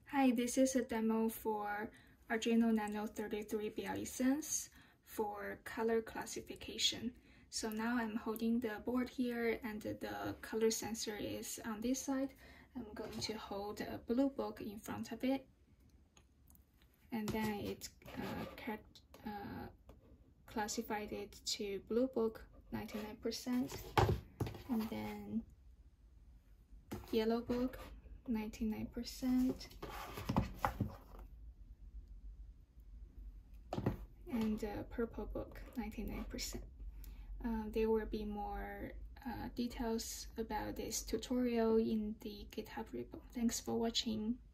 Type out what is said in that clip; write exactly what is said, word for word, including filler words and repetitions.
Hi, this is a demo for Arduino Nano thirty-three B L E Sense for color classification. So now I'm holding the board here and the color sensor is on this side. I'm going to hold a blue book in front of it, and then it uh, uh, classified it to blue book ninety-nine percent, and then yellow book ninety-nine percent, and uh, purple book ninety-nine percent. Uh, there will be more uh, details about this tutorial in the GitHub repo. Thanks for watching.